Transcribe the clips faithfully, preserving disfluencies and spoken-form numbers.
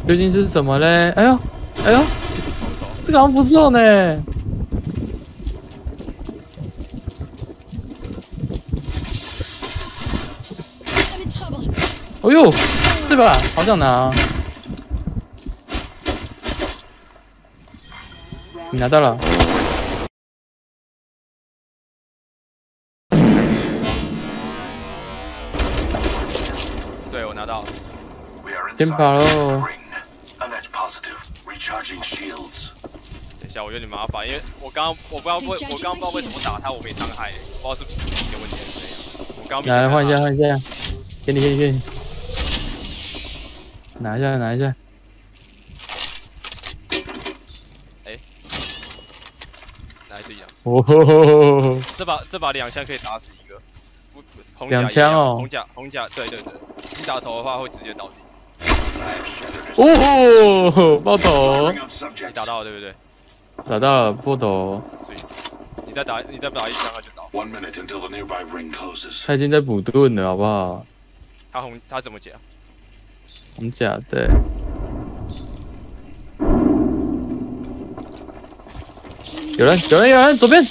究竟是什么嘞？哎呦，哎呦，这个好像不错呢。哦呦，这把好想拿。你拿到了。 对，我拿到了。 先跑喽。 等一下，我有点麻烦，因为我刚刚我不知道为我刚刚不知道为什么打他我没伤害，不知道是你的问题还是怎样。我刚刚来换一下换一下，给你给你给你，拿一下拿一下。 哎，来这样。 哦吼吼吼！ 这把这把两枪可以打死一个，不红甲两枪哦， 红甲红甲，对对对，你打头的话会直接倒地。 哦，爆头！ 你打到了对不对？ 打到了破头， 所以你再打，你再打一枪他就倒。 他已经在补盾了，好不好？ 他红他怎么解啊？ 红甲对。有人，有人，有人，左边。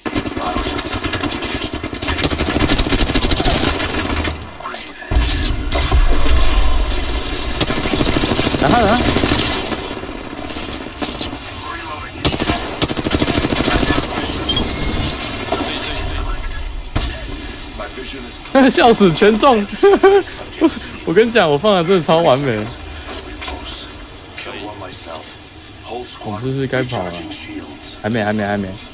打他，打他。 笑死，全中！我跟你讲，我放的真的超完美。我们是不是该跑了？还没，还没，还没。